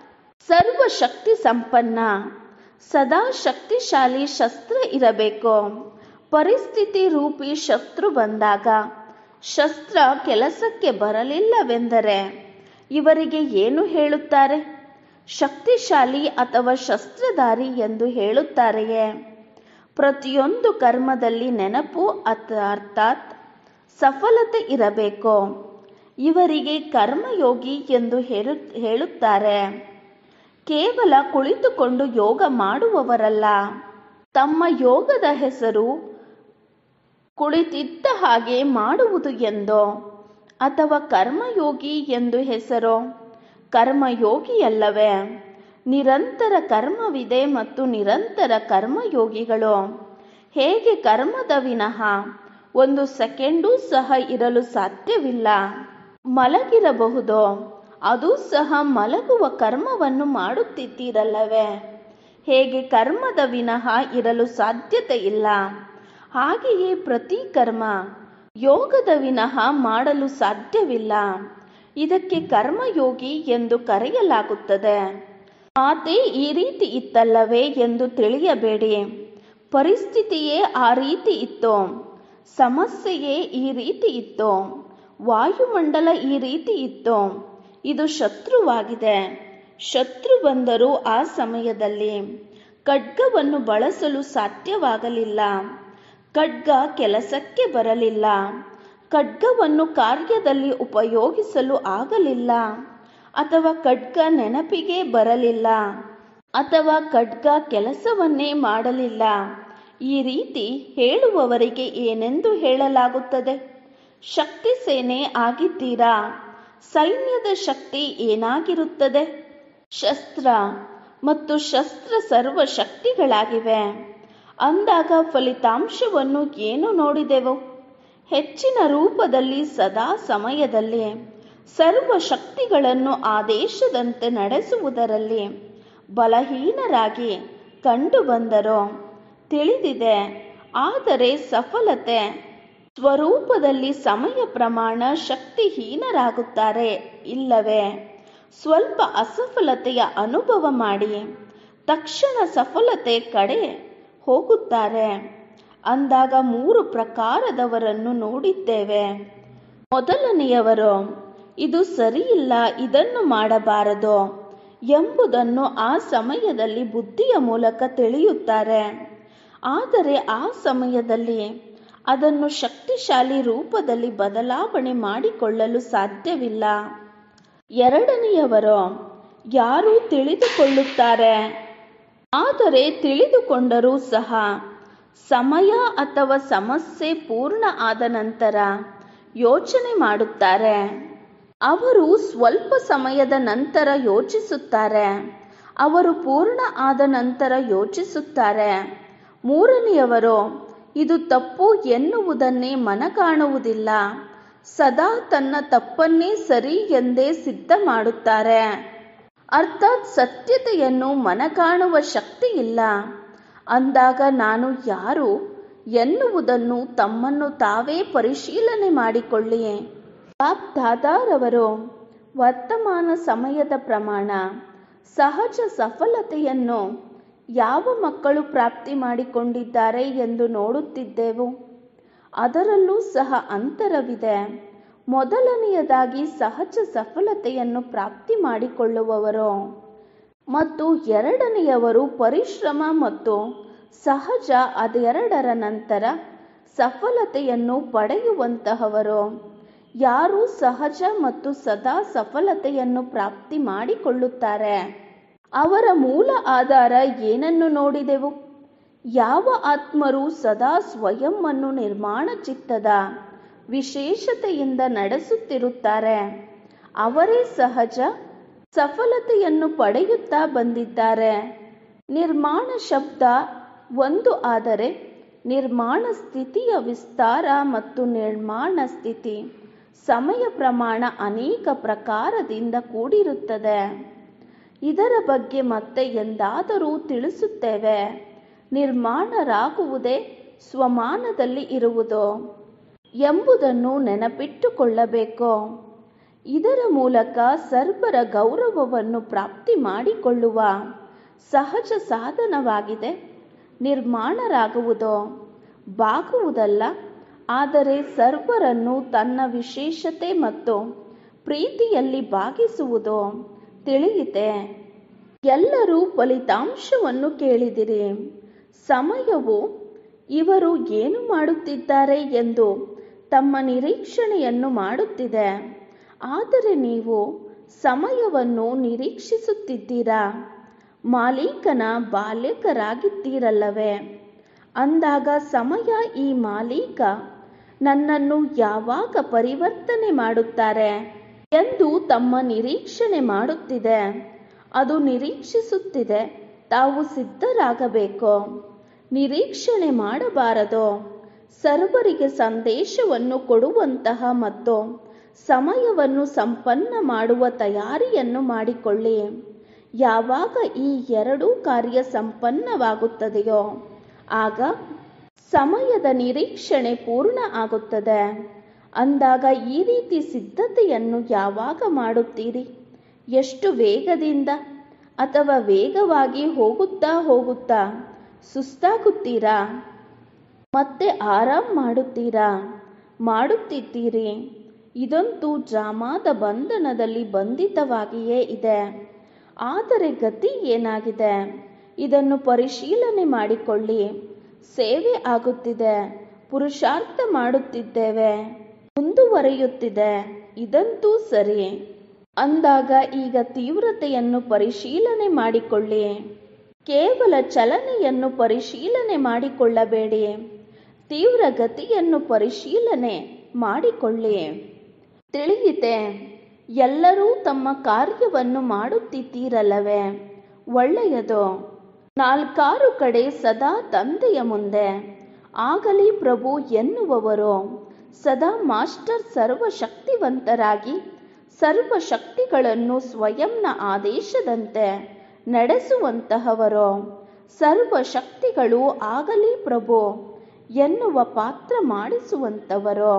ಸರ್ವಶಕ್ತಿ ಸಂಪನ್ನ ಸದಾ ಶಕ್ತಿಶಾಲಿ ಶಸ್ತ್ರ ಇರಬೇಕು. ಪರಿಸ್ಥಿತಿ ರೂಪಿ ಶತ್ರು ಬಂದಾಗ ಶಸ್ತ್ರ ಕೆಲಸಕ್ಕೆ ಬರಲಿಲ್ಲವೆಂದರೆ ಇವರಿಗೆ ಏನು ಹೇಳುತ್ತಾರೆ? ಶಕ್ತಿಶಾಲಿ ಅಥವಾ ಶಸ್ತ್ರಧಾರಿ ಎಂದು ಹೇಳುತ್ತಾರೆಯೇ? ಪ್ರತಿಯೊಂದು ಕರ್ಮದಲ್ಲಿ ನೆನಪು ಅರ್ಥಾತ್ ಸಫಲತೆ ಇರಬೇಕು. ಇವರಿಗೆ ಕರ್ಮಯೋಗಿ ಎಂದು ಹೇಳುತ್ತಾರೆ. ಕೇವಲ ಕುಳಿತುಕೊಂಡು ಯೋಗ ಮಾಡುವವರಲ್ಲ. ತಮ್ಮ ಯೋಗದ ಹೆಸರು ಕುಳಿತಿದ್ದ ಹಾಗೆ ಮಾಡುವುದು ಎಂದೋ ಅಥವಾ ಕರ್ಮಯೋಗಿ ಎಂದು ಹೆಸರೋ? ಕರ್ಮಯೋಗಿಯಲ್ಲವೇ? ನಿರಂತರ ಕರ್ಮವಿದೆ ಮತ್ತು ನಿರಂತರ ಕರ್ಮಯೋಗಿಗಳು. ಹೇಗೆ ಕರ್ಮದ ವಿನಃ ಒಂದು ಸೆಕೆಂಡೂ ಸಹ ಇರಲು ಸಾಧ್ಯವಿಲ್ಲ. ಮಲಗಿರಬಹುದು, ಅದು ಸಹ ಮಲಗುವ ಕರ್ಮವನ್ನು ಮಾಡುತ್ತಿದ್ದೀರಲ್ಲವೇ? ಹೇಗೆ ಕರ್ಮದ ವಿನಃ ಇರಲು ಸಾಧ್ಯತೆ ಇಲ್ಲ, ಹಾಗೆಯೇ ಪ್ರತಿ ಕರ್ಮ ಯೋಗದ ವಿನಃ ಮಾಡಲು ಸಾಧ್ಯವಿಲ್ಲ. ಇದಕ್ಕೆ ಕರ್ಮಯೋಗಿ ಎಂದು ಕರೆಯಲಾಗುತ್ತದೆ. ಮಾತೇ ಈ ರೀತಿ ಇತ್ತಲ್ಲವೇ ಎಂದು ತಿಳಿಯಬೇಡಿ. ಪರಿಸ್ಥಿತಿಯೇ ಆ ರೀತಿ ಇತ್ತು, ಸಮಸ್ಯೆಯೇ ಈ ರೀತಿ ಇತ್ತು, ವಾಯುಮಂಡಲ ಈ ರೀತಿ ಇತ್ತು. ಇದು ಶತ್ರುವಾಗಿದೆ. ಶತ್ರು ಬಂದರೂ ಆ ಸಮಯದಲ್ಲಿ ಖಡ್ಗವನ್ನು ಬಳಸಲು ಸಾಧ್ಯವಾಗಲಿಲ್ಲ. ಖಡ್ಗ ಕೆಲಸಕ್ಕೆ ಬರಲಿಲ್ಲ. ಖಡ್ಗವನ್ನು ಕಾರ್ಯದಲ್ಲಿ ಉಪಯೋಗಿಸಲು ಆಗಲಿಲ್ಲ. ಅಥವಾ ಖಡ್ಗ ನೆನಪಿಗೆ ಬರಲಿಲ್ಲ. ಅಥವಾ ಖಡ್ಗ ಕೆಲಸವನ್ನೇ ಮಾಡಲಿಲ್ಲ. ಈ ರೀತಿ ಹೇಳುವವರಿಗೆ ಏನೆಂದು ಹೇಳಲಾಗುತ್ತದೆ? ಶಕ್ತಿ ಸೇನೆ ಆಗಿದ್ದೀರಾ? ಸೈನ್ಯದ ಶಕ್ತಿ ಏನಾಗಿರುತ್ತದೆ? ಶಸ್ತ್ರ ಮತ್ತು ಶಸ್ತ್ರ ಸರ್ವ ಶಕ್ತಿಗಳಾಗಿವೆ. ಅಂದಾಗ ಫಲಿತಾಂಶವನ್ನು ಏನು ನೋಡಿದೆವು? ಹೆಚ್ಚಿನ ರೂಪದಲ್ಲಿ ಸದಾ ಸಮಯದಲ್ಲಿ ಸರ್ವ ಶಕ್ತಿಗಳನ್ನು ಆದೇಶದಂತೆ ನಡೆಸುವುದರಲ್ಲಿ ಬಲಹೀನರಾಗಿ ಕಂಡು ಬಂದರೋ ತಿಳಿದಿದೆ. ಆದರೆ ಸಫಲತೆ ಸ್ವರೂಪದಲ್ಲಿ ಸಮಯ ಪ್ರಮಾಣ ಶಕ್ತಿಹೀನರಾಗುತ್ತಾರೆ ಇಲ್ಲವೇ? ಸ್ವಲ್ಪ ಅಸಫಲತೆಯ ಅನುಭವ ಮಾಡಿ ತಕ್ಷಣ ಸಫಲತೆ ಕಡೆ ಹೋಗುತ್ತಾರೆ. ಅಂದಾಗ ಮೂರು ಪ್ರಕಾರದವರನ್ನು ನೋಡಿದ್ದೇವೆ. ಮೊದಲನೆಯವರು ಇದು ಸರಿಯಿಲ್ಲ, ಇದನ್ನು ಮಾಡಬಾರದು ಎಂಬುದನ್ನು ಆ ಸಮಯದಲ್ಲಿ ಬುದ್ಧಿಯ ಮೂಲಕ ತಿಳಿಯುತ್ತಾರೆ. ಆದರೆ ಆ ಸಮಯದಲ್ಲಿ ಅದನ್ನು ಶಕ್ತಿಶಾಲಿ ರೂಪದಲ್ಲಿ ಬದಲಾವಣೆ ಮಾಡಿಕೊಳ್ಳಲು ಸಾಧ್ಯವಿಲ್ಲ. ಎರಡನೆಯವರು ಯಾರು ತಿಳಿದುಕೊಳ್ಳುತ್ತಾರೆ, ಆದರೆ ತಿಳಿದುಕೊಂಡರೂ ಸಹ ಸಮಯ ಅಥವಾ ಸಮಸ್ಯೆ ಪೂರ್ಣ ಆದ ನಂತರ ಯೋಚನೆ ಮಾಡುತ್ತಾರೆ. ಅವರು ಸ್ವಲ್ಪ ಸಮಯದ ನಂತರ ಯೋಚಿಸುತ್ತಾರೆ. ಅವರು ಪೂರ್ಣ ಆದ ನಂತರ ಯೋಚಿಸುತ್ತಾರೆ. ಮೂರನೆಯವರು ಇದು ತಪ್ಪು ಎನ್ನುವುದನ್ನೇ ಮನಗಾಣುವುದಿಲ್ಲ. ಸದಾ ತನ್ನ ತಪ್ಪನ್ನೇ ಸರಿ ಎಂದೇ ಸಿದ್ಧ ಮಾಡುತ್ತಾರೆ. ಅರ್ಥಾತ್ ಸತ್ಯತೆಯನ್ನು ಮನಗಾಣುವ ಶಕ್ತಿ ಇಲ್ಲ. ಅಂದಾಗ ನಾನು ಯಾರು ಎನ್ನುವುದನ್ನು ತಮ್ಮನ್ನು ತಾವೇ ಪರಿಶೀಲನೆ ಮಾಡಿಕೊಳ್ಳಿ. ಬಾಪ್ ದಾದಾರವರು ವರ್ತಮಾನ ಸಮಯದ ಪ್ರಮಾಣ ಸಹಜ ಸಫಲತೆಯನ್ನು ಯಾವ ಮಕ್ಕಳು ಪ್ರಾಪ್ತಿ ಮಾಡಿಕೊಂಡಿದ್ದಾರೆ ಎಂದು ನೋಡುತ್ತಿದ್ದೆವು. ಅದರಲ್ಲೂ ಸಹ ಅಂತರವಿದೆ. ಮೊದಲನೆಯದಾಗಿ ಸಹಜ ಸಫಲತೆಯನ್ನು ಪ್ರಾಪ್ತಿ ಮಾಡಿಕೊಳ್ಳುವವರು ಮತ್ತು ಎರಡನೆಯವರು ಪರಿಶ್ರಮ ಮತ್ತು ಸಹಜ ಅದೆರಡರ ನಂತರ ಸಫಲತೆಯನ್ನು ಪಡೆಯುವಂತಹವರು. ಯಾರು ಸಹಜ ಮತ್ತು ಸದಾ ಸಫಲತೆಯನ್ನು ಪ್ರಾಪ್ತಿ ಮಾಡಿಕೊಳ್ಳುತ್ತಾರೆ ಅವರ ಮೂಲ ಆಧಾರ ಏನನ್ನು ನೋಡಿದೆವು? ಯಾವ ಆತ್ಮರು ಸದಾ ಸ್ವಯಂ ಅನ್ನು ನಿರ್ಮಾಣ ಚಿತ್ತದ ವಿಶೇಷತೆಯಿಂದ ನಡೆಸುತ್ತಿರುತ್ತಾರೆ ಅವರೇ ಸಹಜ ಸಫಲತೆಯನ್ನು ಪಡೆಯುತ್ತಾ ಬಂದಿದ್ದಾರೆ. ನಿರ್ಮಾಣ ಶಬ್ದ ಒಂದು ಆದರೆ ನಿರ್ಮಾಣ ಸ್ಥಿತಿಯ ವಿಸ್ತಾರ ಮತ್ತು ನಿರ್ಮಾಣ ಸ್ಥಿತಿ ಸಮಯ ಪ್ರಮಾಣ ಅನೇಕ ಪ್ರಕಾರದಿಂದ ಕೂಡಿರುತ್ತದೆ. ಇದರ ಬಗ್ಗೆ ಮತ್ತೆ ಎಂದಾದರೂ ತಿಳಿಸುತ್ತೇವೆ. ನಿರ್ಮಾಣರಾಗುವುದೇ ಸ್ವಮಾನದಲ್ಲಿ ಇರುವುದು ಎಂಬುದನ್ನು ನೆನಪಿಟ್ಟುಕೊಳ್ಳಬೇಕು. ಇದರ ಮೂಲಕ ಸರ್ವರ ಗೌರವವನ್ನು ಪ್ರಾಪ್ತಿ ಮಾಡಿಕೊಳ್ಳುವ ಸಹಜ ಸಾಧನವಾಗಿದೆ. ನಿರ್ಮಾಣರಾಗುವುದು ಬಾಗುವುದಲ್ಲ, ಆದರೆ ಸರ್ವರನ್ನು ತನ್ನ ವಿಶೇಷತೆ ಮತ್ತು ಪ್ರೀತಿಯಲ್ಲಿ ಭಾಗಿಸುವುದು. ತಿಳಿಯಿತೆ? ಎಲ್ಲರೂ ಫಲಿತಾಂಶವನ್ನು ಕೇಳಿದಿರಿ. ಸಮಯವು ಇವರು ಏನು ಮಾಡುತ್ತಿದ್ದಾರೆ ಎಂದು ತಮ್ಮ ನಿರೀಕ್ಷಣೆಯನ್ನು ಮಾಡುತ್ತಿದೆ. ಆದರೆ ನೀವು ಸಮಯವನ್ನು ನಿರೀಕ್ಷಿಸುತ್ತಿದ್ದೀರಾ. ಮಾಲೀಕನ ಬಾಲಕರಾಗಿದ್ದೀರಲ್ಲವೇ? ಅಂದಾಗ ಸಮಯ ಈ ಮಾಲೀಕ ನನ್ನನ್ನು ಯಾವಾಗ ಪರಿವರ್ತನೆ ಮಾಡುತ್ತಾರೆ ಎಂದು ತಮ್ಮ ನಿರೀಕ್ಷಣೆ ಮಾಡುತ್ತಿದೆ. ಅದು ನಿರೀಕ್ಷಿಸುತ್ತಿದೆ. ತಾವು ಸಿದ್ಧರಾಗಬೇಕು. ನಿರೀಕ್ಷಣೆ ಮಾಡಬಾರದು. ಸರ್ವರಿಗೆ ಸಂದೇಶವನ್ನು ಕೊಡುವಂತಹ ಮತ್ತು ಸಮಯವನ್ನು ಸಂಪನ್ನ ಮಾಡುವ ತಯಾರಿಯನ್ನು ಮಾಡಿಕೊಳ್ಳಿ. ಯಾವಾಗ ಈ ಎರಡೂ ಕಾರ್ಯ ಸಂಪನ್ನವಾಗುತ್ತದೆಯೋ ಆಗ ಸಮಯದ ನಿರೀಕ್ಷಣೆ ಪೂರ್ಣ ಆಗುತ್ತದೆ. ಅಂದಾಗ ಈ ರೀತಿ ಸಿದ್ಧತೆಯನ್ನು ಯಾವಾಗ ಮಾಡುತ್ತೀರಿ? ಎಷ್ಟು ವೇಗದಿಂದ? ಅಥವಾ ವೇಗವಾಗಿ ಹೋಗುತ್ತಾ ಹೋಗುತ್ತಾ ಸುಸ್ತಾಗುತ್ತೀರಾ? ಮತ್ತೆ ಆರಾಮ್ ಮಾಡುತ್ತೀರಾ? ಮಾಡುತ್ತಿದ್ದೀರಿ. ಇದಂತೂ ಡ್ರಾಮಾದ ಬಂಧನದಲ್ಲಿ ಬಂಧಿತವಾಗಿಯೇ ಇದೆ. ಆದರೆ ಗತಿ ಏನಾಗಿದೆ? ಇದನ್ನು ಪರಿಶೀಲನೆ ಮಾಡಿಕೊಳ್ಳಿ. ಸೇವೆ ಆಗುತ್ತಿದೆ, ಪುರುಷಾರ್ಥ ಮಾಡುತ್ತಿದ್ದೇವೆ, ಮುಂದುವರಿಯುತ್ತಿದೆ. ಇದಂತೂ ಸರಿ. ಅಂದಾಗ ಈಗ ತೀವ್ರತೆಯನ್ನು ಪರಿಶೀಲನೆ ಮಾಡಿಕೊಳ್ಳಿ. ಕೇವಲ ಚಲನೆಯನ್ನು ಪರಿಶೀಲನೆ ಮಾಡಿಕೊಳ್ಳಬೇಡಿ. ತೀವ್ರ ಗತಿಯನ್ನು ಪರಿಶೀಲನೆ ಮಾಡಿಕೊಳ್ಳಿ. ತಿಳಿಯಿತೆ? ಎಲ್ಲರೂ ತಮ್ಮ ಕಾರ್ಯವನ್ನು ಮಾಡುತ್ತಿದ್ದೀರಲ್ಲವೇ? ಒಳ್ಳೆಯದು. ನಾಲ್ಕಾರು ಕಡೆ ಸದಾ ತಂದೆಯ ಮುಂದೆ ಆಗಲಿ ಪ್ರಭು ಎನ್ನುವವರು, ಸದಾ ಮಾಸ್ಟರ್ ಸರ್ವಶಕ್ತಿವಂತರಾಗಿ ಸರ್ವಶಕ್ತಿಗಳನ್ನು ಸ್ವಯಂನ ಆದೇಶದಂತೆ ನಡೆಸುವಂತಹವರು, ಸರ್ವಶಕ್ತಿಗಳು ಆಗಲಿ ಪ್ರಭು ಎನ್ನುವ ಪಾತ್ರ ಮಾಡಿಸುವಂತವರು.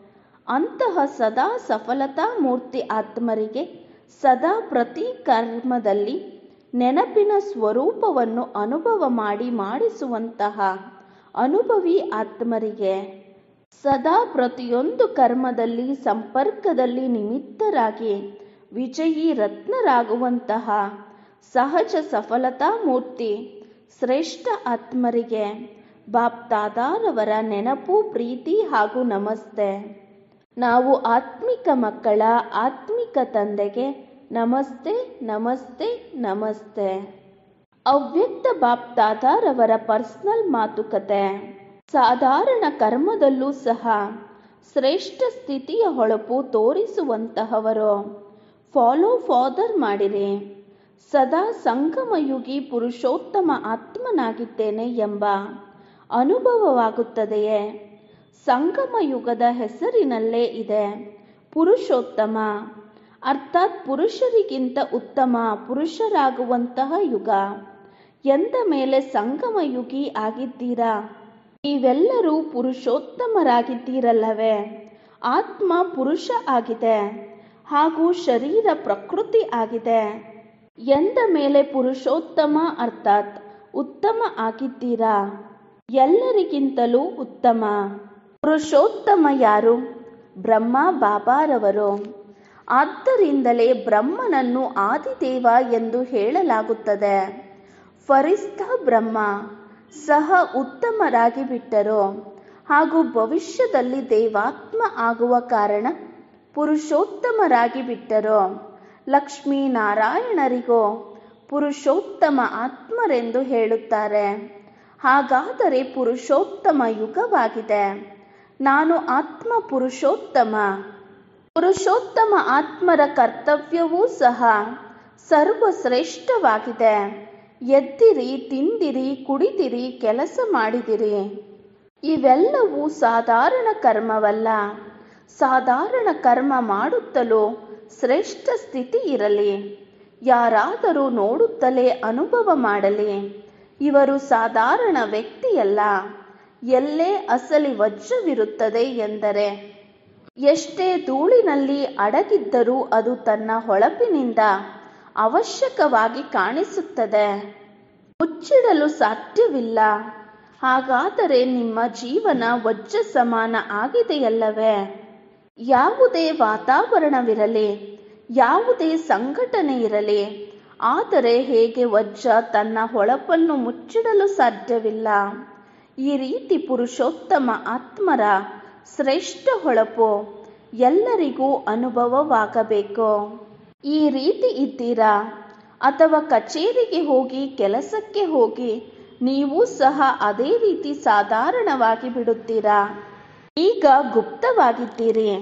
ಅಂತಹ ಸದಾ ಸಫಲತಾ ಮೂರ್ತಿ ಆತ್ಮರಿಗೆ ಸದಾ ಪ್ರತಿ ಕರ್ಮದಲ್ಲಿ ನೆನಪಿನ ಸ್ವರೂಪವನ್ನು ಅನುಭವ ಮಾಡಿ ಮಾಡಿಸುವಂತಹ ಅನುಭವಿ ಆತ್ಮರಿಗೆ ಸದಾ ಪ್ರತಿಯೊಂದು ಕರ್ಮದಲ್ಲಿ ಸಂಪರ್ಕದಲ್ಲಿ ನಿಮಿತ್ತರಾಗಿ ವಿಜಯೀ ರತ್ನರಾಗುವಂತಹ ಸಹಜ ಸಫಲತಾ ಮೂರ್ತಿ ಶ್ರೇಷ್ಠ ಆತ್ಮರಿಗೆ ಬಾಪ್ದಾದಾರವರ ನೆನಪು, ಪ್ರೀತಿ ಹಾಗೂ ನಮಸ್ತೆ. ನಾವು ಆತ್ಮಿಕ ಮಕ್ಕಳ ಆತ್ಮಿಕ ತಂದೆಗೆ ನಮಸ್ತೆ ನಮಸ್ತೆ ನಮಸ್ತೆ. ಅವ್ಯಕ್ತ ಬಾಪ್ದಾದಾರವರ ಪರ್ಸನಲ್ ಮಾತುಕತೆ. ಸಾಧಾರಣ ಕರ್ಮದಲ್ಲೂ ಸಹ ಶ್ರೇಷ್ಠ ಸ್ಥಿತಿಯ ಹೊಳಪು ತೋರಿಸುವಂತಹವರು. ಫಾಲೋ ಫಾದರ್ ಮಾಡಿರಿ. ಸದಾ ಸಂಗಮಯುಗಿ ಪುರುಷೋತ್ತಮ ಆತ್ಮನಾಗಿದ್ದೇನೆ ಎಂಬ ಅನುಭವವಾಗುತ್ತದೆಯೇ? ಸಂಗಮಯುಗದ ಹೆಸರಿನಲ್ಲೇ ಇದೆ ಪುರುಷೋತ್ತಮ, ಅರ್ಥಾತ್ ಪುರುಷರಿಗಿಂತ ಉತ್ತಮ ಪುರುಷರಾಗುವಂತಹ ಯುಗ. ಎಂದ ಮೇಲೆ ಸಂಗಮಯುಗಿ ಆಗಿದ್ದೀರಾ. ನೀವೆಲ್ಲರೂ ಪುರುಷೋತ್ತಮರಾಗಿದ್ದೀರಲ್ಲವೇ? ಆತ್ಮ ಪುರುಷ ಆಗಿದೆ ಹಾಗೂ ಶರೀರ ಪ್ರಕೃತಿ ಆಗಿದೆ. ಎಂದ ಮೇಲೆ ಪುರುಷೋತ್ತಮ ಅರ್ಥಾತ್ ಉತ್ತಮ ಆಗಿದ್ದೀರಾ. ಎಲ್ಲರಿಗಿಂತಲೂ ಉತ್ತಮ ಪುರುಷೋತ್ತಮ ಯಾರು? ಬ್ರಹ್ಮ ಬಾಬಾರವರು. ಆದ್ದರಿಂದಲೇ ಬ್ರಹ್ಮನನ್ನು ಆದಿದೇವ ಎಂದು ಹೇಳಲಾಗುತ್ತದೆ. ಫರಿಸ್ತಾ ಬ್ರಹ್ಮ ಸಹ ಉತ್ತಮರಾಗಿ ಬಿಟ್ಟರು ಹಾಗೂ ಭವಿಷ್ಯದಲ್ಲಿ ದೇವಾತ್ಮ ಆಗುವ ಕಾರಣ ಪುರುಷೋತ್ತಮರಾಗಿ ಬಿಟ್ಟರು. ಲಕ್ಷ್ಮೀನಾರಾಯಣರಿಗೂ ಪುರುಷೋತ್ತಮ ಆತ್ಮರೆಂದು ಹೇಳುತ್ತಾರೆ. ಹಾಗಾದರೆ ಪುರುಷೋತ್ತಮ ಯುಗವಾಗಿದೆ. ನಾನು ಆತ್ಮ ಪುರುಷೋತ್ತಮ. ಪುರುಷೋತ್ತಮ ಆತ್ಮರ ಕರ್ತವ್ಯವೂ ಸಹ ಸರ್ವಶ್ರೇಷ್ಠವಾಗಿದೆ. ಎದ್ದಿರಿ, ತಿಂದಿರಿ, ಕುಡಿದಿರಿ, ಕೆಲಸ ಮಾಡಿದಿರಿ. ಇವೆಲ್ಲವೂ ಸಾಧಾರಣ ಕರ್ಮವಲ್ಲ. ಸಾಧಾರಣ ಕರ್ಮ ಮಾಡುತ್ತಲೂ ಶ್ರೇಷ್ಠ ಸ್ಥಿತಿ ಇರಲಿ. ಯಾರಾದರೂ ನೋಡುತ್ತಲೇ ಅನುಭವ ಮಾಡಲಿ. ಇವರು ಸಾಧಾರಣ ವ್ಯಕ್ತಿಯಲ್ಲ. ಎಲ್ಲೇ ಅಸಲಿ ವಜ್ರವಿರುತ್ತದೆ ಎಂದರೆ ಎಷ್ಟೇ ಧೂಳಿನಲ್ಲಿ ಅಡಗಿದ್ದರೂ ಅದು ತನ್ನ ಹೊಳಪಿನಿಂದ ಅವಶ್ಯಕವಾಗಿ ಕಾಣಿಸುತ್ತದೆ, ಮುಚ್ಚಿಡಲು ಸಾಧ್ಯವಿಲ್ಲ. ಹಾಗಾದರೆ ನಿಮ್ಮ ಜೀವನ ವಜ್ರ ಸಮಾನ ಆಗಿದೆಯಲ್ಲವೇ? ಯಾವುದೇ ವಾತಾವರಣವಿರಲಿ, ಯಾವುದೇ ಸಂಘಟನೆ ಇರಲಿ, ಆದರೆ ಹೇಗೆ ವಜ್ರ ತನ್ನ ಹೊಳಪನ್ನು ಮುಚ್ಚಿಡಲು ಸಾಧ್ಯವಿಲ್ಲ, ಈ ರೀತಿ ಪುರುಷೋತ್ತಮ ಆತ್ಮರ ಶ್ರೇಷ್ಠ ಹೊಳಪು ಎಲ್ಲರಿಗೂ ಅನುಭವವಾಗಬೇಕು. ಈ ರೀತಿ ಇದ್ದೀರಾ? ಅಥವಾ ಕಚೇರಿಗೆ ಹೋಗಿ ಕೆಲಸಕ್ಕೆ ಹೋಗಿ ನೀವು ಸಹ ಅದೇ ರೀತಿ ಸಾಧಾರಣವಾಗಿ ಬಿಡುತ್ತೀರಾ? ಈಗ ಗುಪ್ತವಾಗಿದ್ದೀರಿ,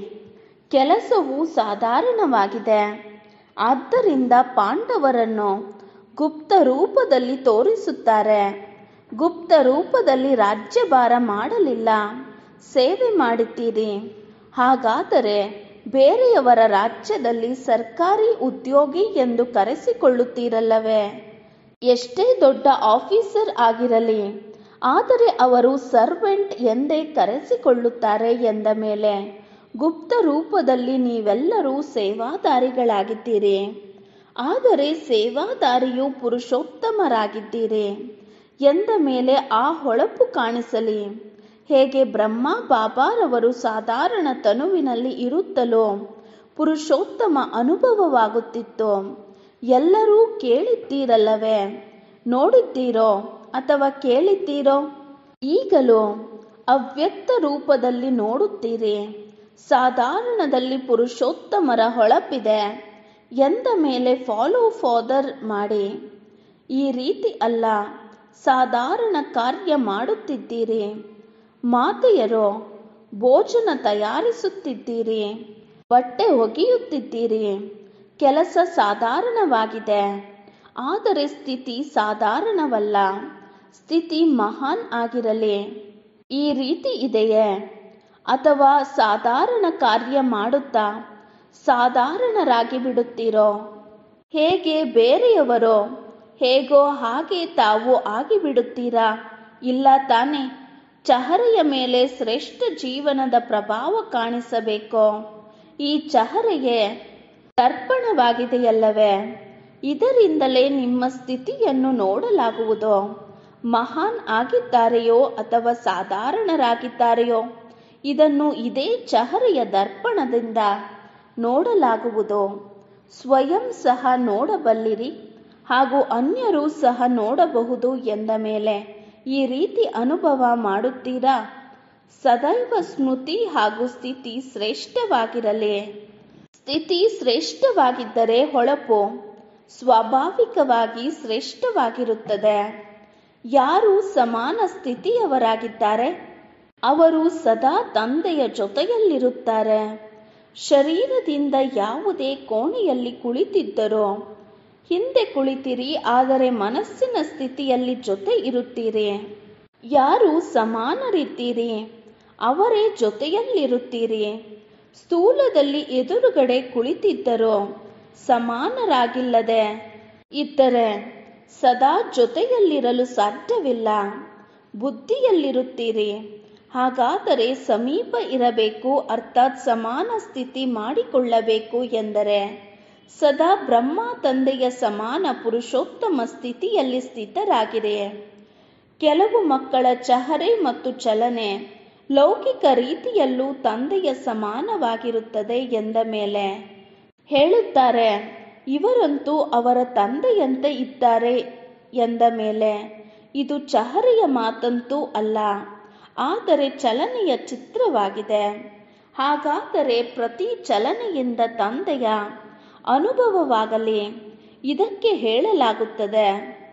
ಕೆಲಸವು ಸಾಧಾರಣವಾಗಿದೆ. ಆದ್ದರಿಂದ ಪಾಂಡವರನ್ನು ಗುಪ್ತ ರೂಪದಲ್ಲಿ ತೋರಿಸುತ್ತಾರೆ. ಗುಪ್ತ ರೂಪದಲ್ಲಿ ರಾಜ್ಯಭಾರ ಮಾಡಲಿಲ್ಲ, ಸೇವೆ ಮಾಡಿದ್ದೀರಿ. ಹಾಗಾದರೆ ಬೇರೆಯವರ ರಾಜ್ಯದಲ್ಲಿ ಸರ್ಕಾರಿ ಉದ್ಯೋಗಿ ಎಂದು ಕರೆಸಿಕೊಳ್ಳುತ್ತೀರಲ್ಲವೇ? ಎಷ್ಟೇ ದೊಡ್ಡ ಆಫೀಸರ್ ಆಗಿರಲಿ, ಆದರೆ ಅವರು ಸರ್ವೆಂಟ್ ಎಂದೇ ಕರೆಸಿಕೊಳ್ಳುತ್ತಾರೆ ಎಂದ ಮೇಲೆ ಗುಪ್ತ ರೂಪದಲ್ಲಿ ನೀವೆಲ್ಲರೂ ಸೇವಾದಾರಿಗಳಾಗಿದ್ದೀರಿ. ಆದರೆ ಸೇವಾದಾರಿಯು ಪುರುಷೋತ್ತಮರಾಗಿದ್ದೀರಿ ಎಂದ ಮೇಲೆ ಆ ಹೊಳಪು ಕಾಣಿಸಲಿ. ಹೇಗೆ ಬ್ರಹ್ಮ ಬಾಬಾರವರು ಸಾಧಾರಣ ತನುವಿನಲ್ಲಿ ಇರುತ್ತಲೋ ಪುರುಷೋತ್ತಮ ಅನುಭವವಾಗುತ್ತಿತ್ತು. ಎಲ್ಲರೂ ಕೇಳಿದ್ದೀರಲ್ಲವೇ? ನೋಡಿದ್ದೀರೋ ಅಥವಾ ಕೇಳಿದ್ದೀರೋ? ಈಗಲೂ ಅವ್ಯಕ್ತ ರೂಪದಲ್ಲಿ ನೋಡುತ್ತೀರಿ. ಸಾಧಾರಣದಲ್ಲಿ ಪುರುಷೋತ್ತಮರ ಹೊಳಪಿದೆ ಎಂದ ಮೇಲೆ ಫಾಲೋ ಫಾದರ್ ಮಾಡಿ. ಈ ರೀತಿ ಅಲ್ಲ, ಸಾಧಾರಣ ಕಾರ್ಯ ಮಾಡುತ್ತಿದ್ದೀರಿ. ಮಾತೆಯರು ಭೋಜನ ತಯಾರಿಸುತ್ತಿದ್ದೀರಿ, ಬಟ್ಟೆ ಒಗೆಯುತ್ತಿದ್ದೀರಿ. ಕೆಲಸ ಸಾಧಾರಣವಾಗಿದೆ, ಆದರೆ ಸ್ಥಿತಿ ಸಾಧಾರಣವಲ್ಲ. ಸ್ಥಿತಿ ಮಹಾನ್ ಆಗಿರಲಿ. ಈ ರೀತಿ ಇದೆಯೇ? ಅಥವಾ ಸಾಧಾರಣ ಕಾರ್ಯ ಮಾಡುತ್ತಾ ಸಾಧಾರಣರಾಗಿ ಬಿಡುತ್ತೀರೋ? ಹೇಗೆ ಬೇರೆಯವರು ಹೇಗೋ ಹಾಗೆ ತಾವು ಆಗಿಬಿಡುತ್ತೀರಾ? ಇಲ್ಲ ತಾನೆ? ಚಹರೆಯ ಮೇಲೆ ಶ್ರೇಷ್ಠ ಜೀವನದ ಪ್ರಭಾವ ಕಾಣಿಸಬೇಕು. ಈ ಚಹರೆಗೆ ದರ್ಪಣವಾಗಿದೆಯಲ್ಲವೇ? ಇದರಿಂದಲೇ ನಿಮ್ಮ ಸ್ಥಿತಿಯನ್ನು ನೋಡಲಾಗುವುದು. ಮಹಾನ್ ಆಗಿದ್ದಾರೆಯೋ ಅಥವಾ ಸಾಧಾರಣರಾಗಿದ್ದಾರೆಯೋ ಇದನ್ನು ಇದೇ ಚಹರೆಯ ದರ್ಪಣದಿಂದ ನೋಡಲಾಗುವುದು. ಸ್ವಯಂ ಸಹ ನೋಡಬಲ್ಲಿರಿ ಹಾಗೂ ಅನ್ಯರೂ ಸಹ ನೋಡಬಹುದು ಎಂದ ಮೇಲೆ ಈ ರೀತಿ ಅನುಭವ ಮಾಡುತ್ತೀರಾ? ಸದೈವ ಸ್ಮೃತಿ ಹಾಗೂ ಸ್ಥಿತಿ ಶ್ರೇಷ್ಠವಾಗಿರಲಿ. ಸ್ಥಿತಿ ಶ್ರೇಷ್ಠವಾಗಿದ್ದರೆ ಹೊಳಪು ಸ್ವಾಭಾವಿಕವಾಗಿ ಶ್ರೇಷ್ಠವಾಗಿರುತ್ತದೆ. ಯಾರು ಸಮಾನ ಸ್ಥಿತಿಯವರಾಗಿದ್ದಾರೆ ಅವರು ಸದಾ ತಂದೆಯ ಜೊತೆಯಲ್ಲಿರುತ್ತಾರೆ. ಶರೀರದಿಂದ ಯಾವುದೇ ಕೋಣೆಯಲ್ಲಿ ಕುಳಿತಿದ್ದರೋ ಹಿಂದೆ ಕುಳಿತಿರಿ, ಆದರೆ ಮನಸ್ಸಿನ ಸ್ಥಿತಿಯಲ್ಲಿ ಜೊತೆ ಇರುತ್ತೀರಿ. ಯಾರು ಸಮಾನರಿದ್ದೀರಿ ಅವರೇ ಜೊತೆಯಲ್ಲಿರುತ್ತೀರಿ. ಸ್ಥೂಲದಲ್ಲಿ ಎದುರುಗಡೆ ಕುಳಿತಿದ್ದರೋ ಸಮಾನರಾಗಿಲ್ಲದೆ ಇದ್ದರೆ ಸದಾ ಜೊತೆಯಲ್ಲಿರಲು ಸಾಧ್ಯವಿಲ್ಲ. ಬುದ್ಧಿಯಲ್ಲಿರುತ್ತೀರಿ. ಹಾಗಾದರೆ ಸಮೀಪ ಇರಬೇಕು, ಅರ್ಥಾತ್ ಸಮಾನ ಸ್ಥಿತಿ ಮಾಡಿಕೊಳ್ಳಬೇಕು ಎಂದರೆ ಸದಾ ಬ್ರಹ್ಮ ತಂದೆಯ ಸಮಾನ ಪುರುಷೋತ್ತಮ ಸ್ಥಿತಿಯಲ್ಲಿ ಸ್ಥಿತರಾಗಿರಿ. ಕೆಲವು ಮಕ್ಕಳ ಚಹರೆ ಮತ್ತು ಚಲನೆ ಲೌಕಿಕ ರೀತಿಯಲ್ಲೂ ತಂದೆಯ ಸಮಾನವಾಗಿರುತ್ತದೆ ಎಂದ ಮೇಲೆ ಹೇಳುತ್ತಾರೆ, ಇವರಂತೂ ಅವರ ತಂದೆಯಂತೆ ಇದ್ದಾರೆ ಎಂದ ಮೇಲೆ ಇದು ಚಹರೆಯ ಮಾತಂತೂ ಅಲ್ಲ, ಆದರೆ ಚಲನೆಯ ಚಿತ್ರವಾಗಿದೆ. ಹಾಗಾದರೆ ಪ್ರತಿ ಚಲನೆಯಿಂದ ತಂದೆಯ ಅನುಭವವಾಗಲಿ. ಇದಕ್ಕೆ ಹೇಳಲಾಗುತ್ತದೆ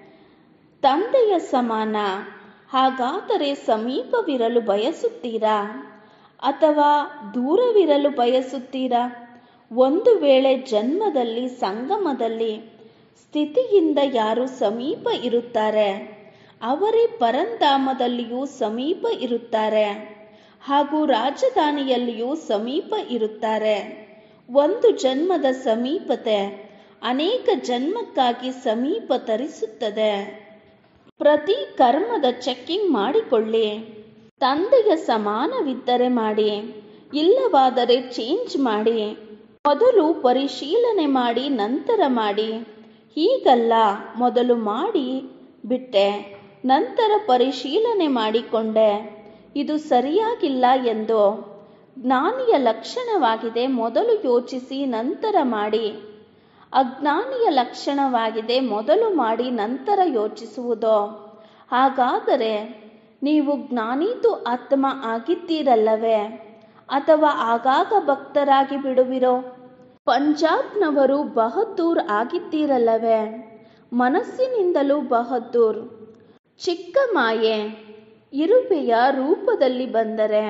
ತಂದೆಯ ಸಮಾನ. ಹಾಗಾದರೆ ಸಮೀಪವಿರಲು ಬಯಸುತ್ತೀರಾ ಅಥವಾ ದೂರವಿರಲು ಬಯಸುತ್ತೀರಾ? ಒಂದು ವೇಳೆ ಜನ್ಮದಲ್ಲಿ ಸಂಗಮದಲ್ಲಿ ಸ್ಥಿತಿಯಿಂದ ಯಾರು ಸಮೀಪ ಇರುತ್ತಾರೆ ಅವರೇ ಪರಂಧಾಮದಲ್ಲಿಯೂ ಸಮೀಪ ಇರುತ್ತಾರೆ ಹಾಗೂ ರಾಜಧಾನಿಯಲ್ಲಿಯೂ ಸಮೀಪ ಇರುತ್ತಾರೆ. ಒಂದು ಜನ್ಮದ ಸಮೀಪತೆ ಅನೇಕ ಜನ್ಮಕ್ಕಾಗಿ ಸಮೀಪ ತರಿಸುತ್ತದೆ. ಪ್ರತಿ ಕರ್ಮದ ಚೆಕ್ಕಿಂಗ್ ಮಾಡಿಕೊಳ್ಳಿ. ತಂದೆಯ ಸಮಾನವಿದ್ದರೆ ಮಾಡಿ. ಇಲ್ಲವಾದರೆ ಚೇಂಜ್ ಮಾಡಿ. ಮೊದಲು ಪರಿಶೀಲನೆ ಮಾಡಿ ನಂತರ ಮಾಡಿ. ಹೀಗಲ್ಲ, ಮೊದಲು ಮಾಡಿ ಬಿಟ್ಟೆ, ನಂತರ ಪರಿಶೀಲನೆ ಮಾಡಿಕೊಂಡೆ. ಇದು ಸರಿಯಾಗಿಲ್ಲ ಎಂದು. ಜ್ಞಾನಿಯ ಲಕ್ಷಣವಾಗಿದೆ ಮೊದಲು ಯೋಚಿಸಿ ನಂತರ ಮಾಡಿ. ಅಜ್ಞಾನಿಯ ಲಕ್ಷಣವಾಗಿದೆ ಮೊದಲು ಮಾಡಿ ನಂತರ ಯೋಚಿಸುವುದು. ಹಾಗಾದರೆ ನೀವು ಜ್ಞಾನಿದು ಆತ್ಮ ಆಗಿದ್ದೀರಲ್ಲವೇ, ಅಥವಾ ಆಗಾಗ ಭಕ್ತರಾಗಿ ಬಿಡುವಿರೋ? ಪಂಜಾಬ್ನವರು ಬಹದ್ದೂರ್ ಆಗಿದ್ದೀರಲ್ಲವೇ, ಮನಸ್ಸಿನಿಂದಲೂ ಬಹದ್ದೂರ್. ಚಿಕ್ಕ ಮಾಯೆ ಇರುವೆಯ ರೂಪದಲ್ಲಿ ಬಂದರೆ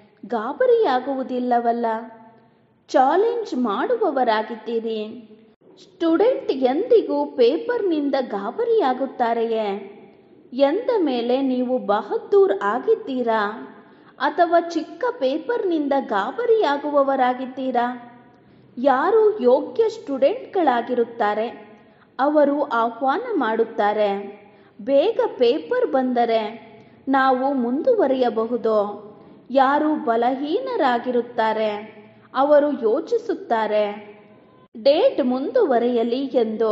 ಗಾಬರಿಯಾಗುವುದಿಲ್ಲವಲ್ಲ. ಚಾಲೆಂಜ್ ಮಾಡುವವರಾಗಿದ್ದೀರಿ. ಸ್ಟೂಡೆಂಟ್ ಎಂದಿಗೂ ಪೇಪರ್ನಿಂದ ಗಾಬರಿಯಾಗುತ್ತಾರೆಯೇ ಎಂದ ಮೇಲೆ ನೀವು ಬಹದ್ದೂರ್ ಆಗಿದ್ದೀರಾ, ಅಥವಾ ಚಿಕ್ಕ ಪೇಪರ್ನಿಂದ ಗಾಬರಿಯಾಗುವವರಾಗಿದ್ದೀರಾ? ಯಾರು ಯೋಗ್ಯ ಸ್ಟೂಡೆಂಟ್ಗಳಾಗಿರುತ್ತಾರೆ ಅವರು ಆಹ್ವಾನ ಮಾಡುತ್ತಾರೆ. ಬೇಗ ಪೇಪರ್ ಬಂದರೆ ನಾವು ಮುಂದುವರಿಯಬಹುದು. ಯಾರು ಬಲಹೀನರಾಗಿರುತ್ತಾರೆ ಅವರು ಯೋಚಿಸುತ್ತಾರೆ ಡೇಟ್ ಮುಂದುವರೆಯಲಿ ಎಂದು.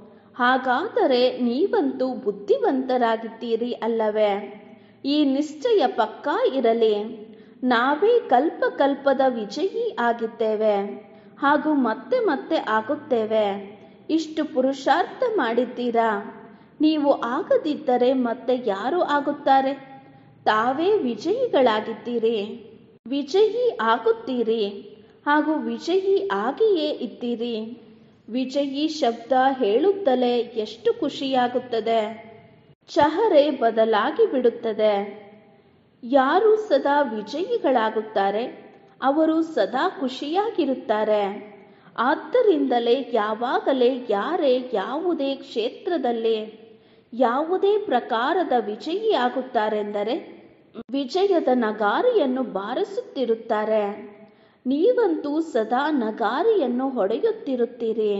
ಹಾಗಾದರೆ ನೀವಂತೂ ಬುದ್ಧಿವಂತರಾಗಿದ್ದೀರಿ ಅಲ್ಲವೇ? ಈ ನಿಶ್ಚಯ ಪಕ್ಕಾ ಇರಲಿ. ನಾವೇ ಕಲ್ಪ ಕಲ್ಪದ ವಿಜಯಿ ಆಗಿದ್ದೇವೆ ಹಾಗೂ ಮತ್ತೆ ಮತ್ತೆ ಆಗುತ್ತೇವೆ. ಇಷ್ಟು ಪುರುಷಾರ್ಥ ಮಾಡಿದ್ದೀರಾ. ನೀವು ಆಗದಿದ್ದರೆ ಮತ್ತೆ ಯಾರು ಆಗುತ್ತಾರೆ? ತಾವೇ ವಿಜಯಿಗಳಾಗಿದ್ದೀರಿ. ವಿಜಯಿ ಆಗುತ್ತೀರಿ ಹಾಗೂ ವಿಜಯಿ ಆಗಿಯೇ ಇದ್ದೀರಿ. ವಿಜಯಿ ಶಬ್ದ ಹೇಳುತ್ತಲೇ ಎಷ್ಟು ಖುಷಿಯಾಗುತ್ತದೆ. ಚಹರೆ ಬದಲಾಗಿ ಬಿಡುತ್ತದೆ. ಯಾರು ಸದಾ ವಿಜಯಿಗಳಾಗುತ್ತಾರೆ ಅವರು ಸದಾ ಖುಷಿಯಾಗಿರುತ್ತಾರೆ. ಆದ್ದರಿಂದಲೇ ಯಾವಾಗಲೇ ಯಾರೇ ಯಾವುದೇ ಕ್ಷೇತ್ರದಲ್ಲಿ ಯಾವುದೇ ಪ್ರಕಾರದ ವಿಜಯಿಯಾಗುತ್ತಾರೆಂದರೆ ವಿಜಯದ ನಗಾರಿಯನ್ನು ಬಾರಿಸುತ್ತಿರುತ್ತಾರೆ. ನೀವಂತೂ ಸದಾ ನಗಾರಿಯನ್ನು ಹೊಡೆಯುತ್ತಿರುತ್ತೀರಿ.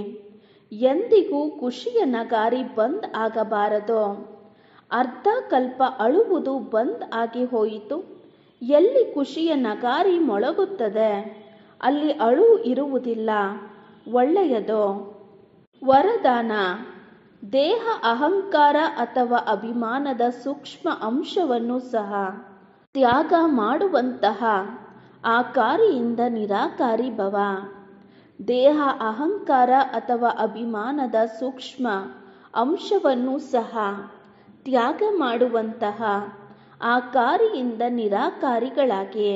ಎಂದಿಗೂ ಖುಷಿಯ ನಗಾರಿ ಬಂದ್ ಆಗಬಾರದು. ಅರ್ಧ ಕಲ್ಪ ಅಳುವುದು ಬಂದ್ ಆಗಿ ಹೋಯಿತು. ಎಲ್ಲಿ ಖುಷಿಯ ನಗಾರಿ ಮೊಳಗುತ್ತದೆ ಅಲ್ಲಿ ಅಳು ಇರುವುದಿಲ್ಲ. ಒಳ್ಳೆಯದು. ವರದಾನ: ದೇಹ ಅಹಂಕಾರ ಅಥವಾ ಅಭಿಮಾನದ ಸೂಕ್ಷ್ಮ ಅಂಶವನ್ನು ಸಹ ತ್ಯಾಗ ಮಾಡುವಂತಹ ಆಕಾರಿಯಿಂದ ನಿರಾಕಾರಿ ಭವ. ದೇಹ ಅಹಂಕಾರ ಅಥವಾ ಅಭಿಮಾನದ ಸೂಕ್ಷ್ಮ ಅಂಶವನ್ನು ಸಹ ತ್ಯಾಗ ಮಾಡುವಂತಹ ಆಕಾರಿಯಿಂದ ನಿರಾಕಾರಿಗಳಾಗಿ.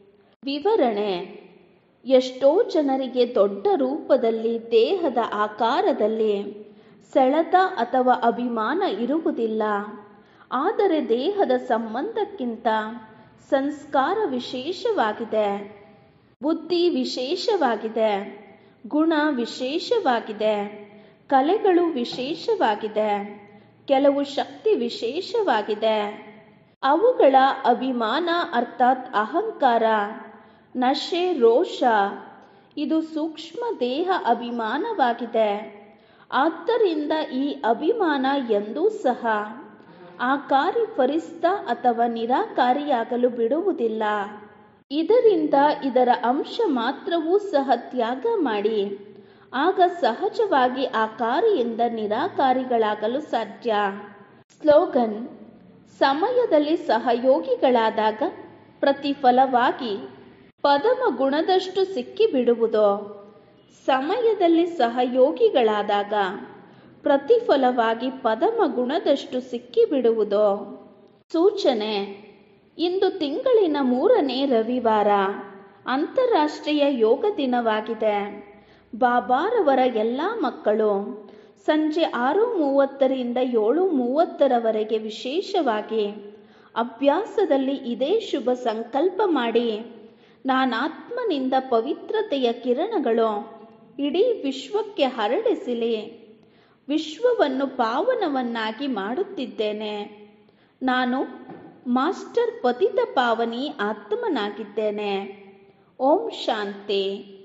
ವಿವರಣೆ: ಎಷ್ಟೋ ಜನರಿಗೆ ದೊಡ್ಡ ರೂಪದಲ್ಲಿ ದೇಹದ ಆಕಾರದಲ್ಲಿ ಸೆಳೆತ ಅಥವಾ ಅಭಿಮಾನ ಇರುವುದಿಲ್ಲ. ಆದರೆ ದೇಹದ ಸಂಬಂಧಕ್ಕಿಂತ ಸಂಸ್ಕಾರ ವಿಶೇಷವಾಗಿದೆ, ಬುದ್ಧಿ ವಿಶೇಷವಾಗಿದೆ, ಗುಣ ವಿಶೇಷವಾಗಿದೆ, ಕಲೆಗಳು ವಿಶೇಷವಾಗಿದೆ, ಕೆಲವು ಶಕ್ತಿ ವಿಶೇಷವಾಗಿದೆ. ಅವುಗಳ ಅಭಿಮಾನ ಅರ್ಥಾತ್ ಅಹಂಕಾರ, ನಶೆ, ರೋಷ ಇದು ಸೂಕ್ಷ್ಮ ದೇಹ ಅಭಿಮಾನವಾಗಿದೆ. ಆದ್ದರಿಂದ ಈ ಅಭಿಮಾನ ಎಂದೂ ಸಹ ಆಕಾರಿ ಫರಿಸ್ತ ಅಥವಾ ನಿರಾಕಾರಿಯಾಗಲು ಬಿಡುವುದಿಲ್ಲ. ಇದರಿಂದ ಇದರ ಅಂಶ ಮಾತ್ರವೂ ಸಹ ತ್ಯಾಗ ಮಾಡಿ. ಆಗ ಸಹಜವಾಗಿ ಆಕಾರಿಯಿಂದ ನಿರಾಕಾರಿಗಳಾಗಲು ಸಾಧ್ಯ. ಸ್ಲೋಗನ್: ಸಮಯದಲ್ಲಿ ಸಹಯೋಗಿಗಳಾದಾಗ ಪ್ರತಿಫಲವಾಗಿ ಪದಮ ಗುಣದಷ್ಟು ಸಿಕ್ಕಿಬಿಡುವುದು. ಸಮಯದಲ್ಲಿ ಸಹಯೋಗಿಗಳಾದಾಗ ಪ್ರತಿಫಲವಾಗಿ ಪದಮ ಗುಣದಷ್ಟು ಸಿಕ್ಕಿಬಿಡುವುದು. ಸೂಚನೆ: ಇಂದು ತಿಂಗಳಿನ ಮೂರನೇ ರವಿವಾರ, ಅಂತಾರಾಷ್ಟ್ರೀಯ ಯೋಗ ದಿನವಾಗಿದೆ. ಬಾಬಾರವರ ಎಲ್ಲ ಮಕ್ಕಳು ಸಂಜೆ ಆರು ಮೂವತ್ತರಿಂದ ಏಳು ಮೂವತ್ತರವರೆಗೆ ವಿಶೇಷವಾಗಿ ಅಭ್ಯಾಸದಲ್ಲಿ ಇದೇ ಶುಭ ಸಂಕಲ್ಪ ಮಾಡಿ. ನಾನಾತ್ಮನಿಂದ ಪವಿತ್ರತೆಯ ಕಿರಣಗಳು ಇಡೀ ವಿಶ್ವಕ್ಕೆ ಹರಡಿಸಲಿ. ವಿಶ್ವವನ್ನು ಪಾವನವನ್ನಾಗಿ ಮಾಡುತ್ತಿದ್ದೇನೆ. ನಾನು ಮಾಸ್ಟರ್ ಪತಿತ ಪಾವನಿ ಆತ್ಮನಾಗಿದ್ದೇನೆ. ಓಂ ಶಾಂತಿ.